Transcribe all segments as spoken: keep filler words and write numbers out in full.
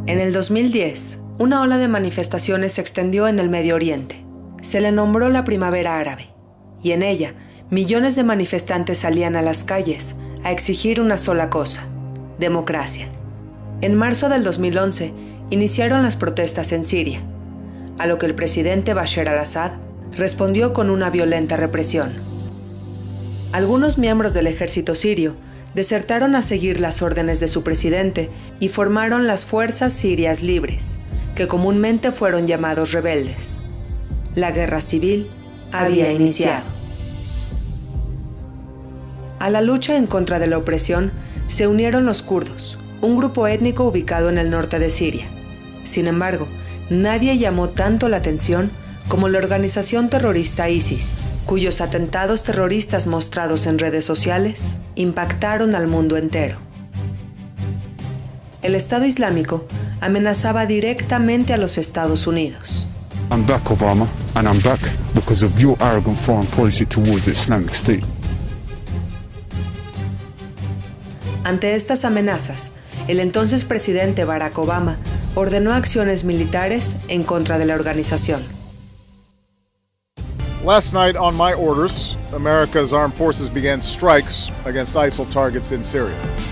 En el dos mil diez, una ola de manifestaciones se extendió en el Medio Oriente. Se le nombró la Primavera Árabe, y en ella, millones de manifestantes salían a las calles a exigir una sola cosa: democracia. En marzo del dos mil once, iniciaron las protestas en Siria, a lo que el presidente Bashar al-Assad respondió con una violenta represión. Algunos miembros del ejército sirio desertaron a seguir las órdenes de su presidente y formaron las Fuerzas Sirias Libres, que comúnmente fueron llamados rebeldes. La guerra civil había iniciado. A la lucha en contra de la opresión se unieron los kurdos, un grupo étnico ubicado en el norte de Siria. Sin embargo, nadie llamó tanto la atención como la organización terrorista ISIS, cuyos atentados terroristas mostrados en redes sociales impactaron al mundo entero. El Estado Islámico amenazaba directamente a los Estados Unidos. I'm back, Obama, and I'm back because of your arrogant foreign policy towards the Islamic State. Ante estas amenazas, el entonces presidente Barack Obama ordenó acciones militares en contra de la organización. Last night, on my orders, America's armed forces began strikes against ISIL targets in Syria.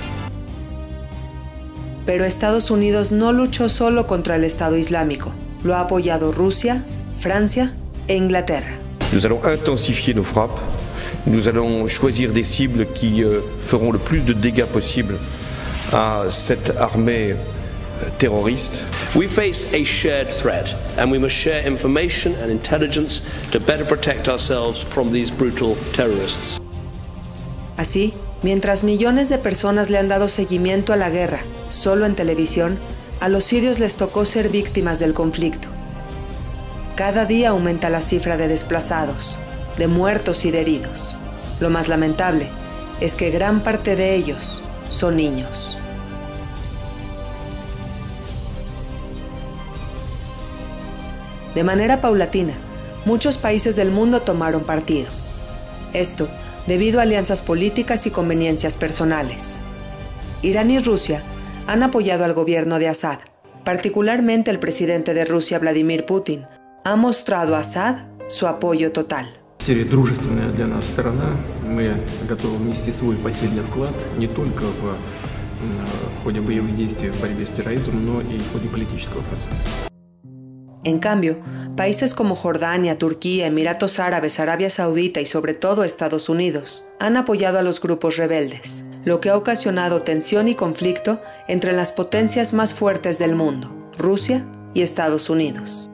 Pero Estados Unidos no luchó solo contra el Estado Islámico. Lo ha apoyado Rusia, Francia e Inglaterra. Nous allons intensifier nos frappes. Nous allons choisir des cibles qui euh, feront le plus de dégâts possible à cette armée terroriste. We face a shared threat, and we must share information and intelligence to better protect ourselves from these brutal terrorists. Así, mientras millones de personas le han dado seguimiento a la guerra, solo en televisión, a los sirios les tocó ser víctimas del conflicto. Cada día aumenta la cifra de desplazados, de muertos y de heridos. Lo más lamentable es que gran parte de ellos son niños. De manera paulatina, muchos países del mundo tomaron partido. Esto debido a alianzas políticas y conveniencias personales. Irán y Rusia han apoyado al gobierno de Assad. Particularmente el presidente de Rusia, Vladimir Putin, ha mostrado a Assad su apoyo total. Сирия дружественная для нас сторона. Мы готовы внести свой посильный вклад не только в ходе боевых действий в борьбе с терроризмом, но и в ходе политического процесса. En cambio, países como Jordania, Turquía, Emiratos Árabes, Arabia Saudita y sobre todo Estados Unidos han apoyado a los grupos rebeldes, lo que ha ocasionado tensión y conflicto entre las potencias más fuertes del mundo, Rusia y Estados Unidos.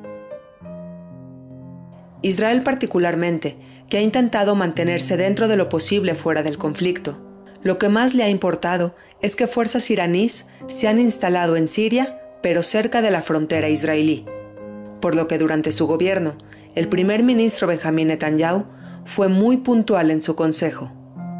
Israel particularmente, que ha intentado mantenerse dentro de lo posible fuera del conflicto. Lo que más le ha importado es que fuerzas iraníes se han instalado en Siria, pero cerca de la frontera israelí. Por lo que durante su gobierno, el primer ministro Benjamín Netanyahu fue muy puntual en su consejo.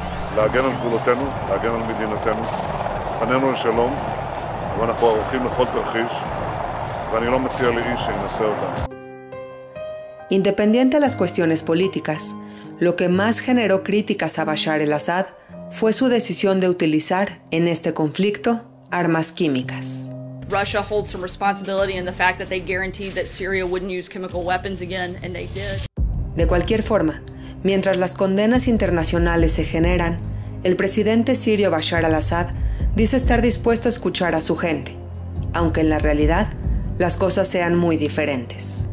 Independiente de las cuestiones políticas, lo que más generó críticas a Bashar al-Assad fue su decisión de utilizar en este conflicto armas químicas. Russia holds some responsibility in the fact that they guaranteed that Syria wouldn't use chemical weapons again, and they did. De cualquier forma, mientras las condenas internacionales se generan, el presidente sirio Bashar al-Assad dice estar dispuesto a escuchar a su gente, aunque en la realidad las cosas sean muy diferentes.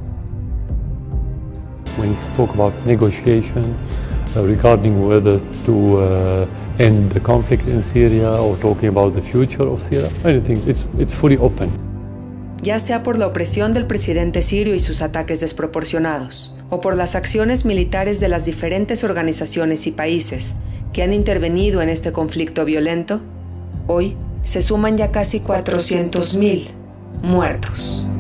When he spoke about negotiation uh, regarding whether to uh, end the conflict in Syria or talking about the future of Syria, I think it's, it's fully open. Ya sea por la opresión del presidente sirio y sus ataques desproporcionados, o por las acciones militares de las diferentes organizaciones y países que han intervenido en este conflicto violento, hoy se suman ya casi cuatrocientos mil muertos.